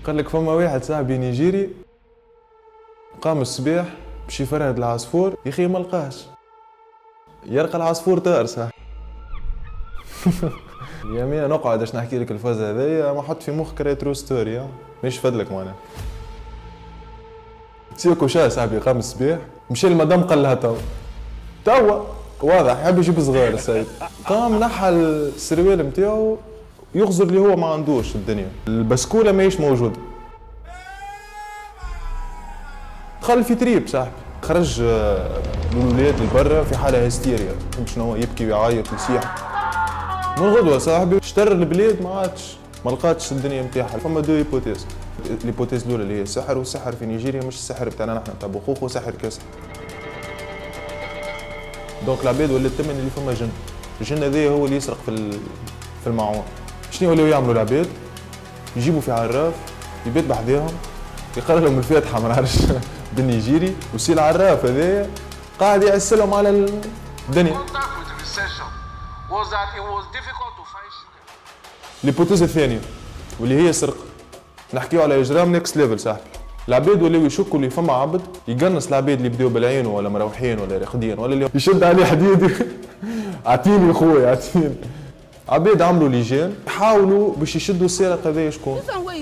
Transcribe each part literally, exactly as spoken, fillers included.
قال لك فما واحد صاحبي نيجيري قام الصباح باش يفرهد العصفور، يا اخي ما لقاهش، يلقى العصفور طار صح. يوميا نقعد باش نحكي لك الفاز هذايا، ما حط في مخك راهي ترو ستوري، مانيش فدلك معناها. سيكو شا صاحبي قام الصباح مشى للمدام قال لها توا توا واضح يحب يجيب صغار السيد، قام نحى السروال نتاعو يغزر اللي هو ما عندوش الدنيا، البسكوله ماهيش موجوده. دخل في تريب صاحبي، خرج الولاد لبرا في حاله هستيريا، فهمت شنو، يبكي ويعيط ويصيح. من غدوه صاحبي اشتر البلاد ما عادش، ما لقاتش الدنيا نتاعها. فما دو هيبوتيز، الهيبوتيز الاولى اللي هي السحر، والسحر في نيجيريا مش السحر بتاعنا نحن تاع بخوخ، وسحر كاسح. دونك العباد ولات تمن اللي فما جن، الجن هذايا هو اللي يسرق في في المعون. شنو ولاو يعملوا العباد؟ يجيبوا في عراف يبات بحذاهم يقرا لهم الفاتحه ما نعرفش بالنيجيري، وسي العراف هذايا قاعد يعسلهم على الدنيا. الهيبوتيز الثانيه واللي هي السرقه، نحكيو على اجرام نيكست ليفل صاحبي. العباد ولاو يشكوا اللي فما عبد يقنص العباد اللي بداو بالعين ولا مروحين ولا راقدين ولا اللي يشد عليه حديد. اعطيني يا خويا اعطيني. عباد عملوا لجان يحاولوا باش يشدوا السارق هذايا شكون؟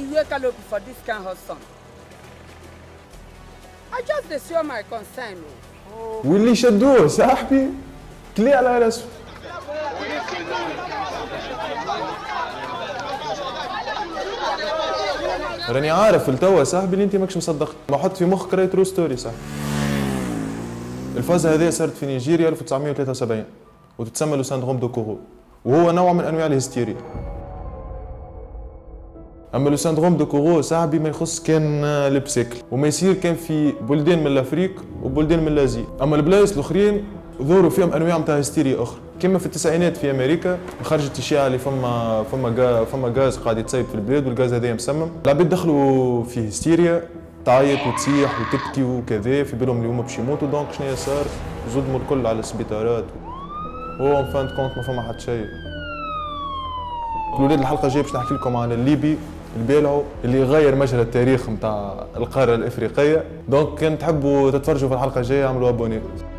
واللي شدوه صاحبي كلي على راسه. راني عارف التوا صاحبي اللي انت ماكش مصدق، ما حط في مخك راهي ترو ستوري صاحبي. الفازة هذه صارت في نيجيريا ألف وتسعمائة وثلاثة وسبعين وتتسمى لو ساندروم دو كورو، وهو نوع من انواع الهستيريا. اما لو ساندروم دو كورو صاحبي ما يخص كان البسيكل، وما يصير كان في بلدان من الافريق وبلدان من الازيا. اما البلايص الاخرين ظهروا فيهم انواع نتاع هستيريا اخرى، كما في التسعينات في امريكا خرجت اشاعه اللي فما فما غاز فما غاز قاعد يتسيب في البلاد، والغاز هذا مسمم. العباد دخلوا في هستيريا تعيط وتصيح وتبكي وكذا، في بالهم اللي هما باش يموتوا. دونك شنو صار؟ زدموا الكل على السبيطارات، هو ان فان كونت ما فما حتى شيء. الولاد الحلقه الجايه باش نحكي لكم عن الليبي البالعو اللي غير مجرى التاريخ نتاع القاره الافريقيه. دونك كان تحبوا تتفرجوا في الحلقه الجايه اعملوا ابوني.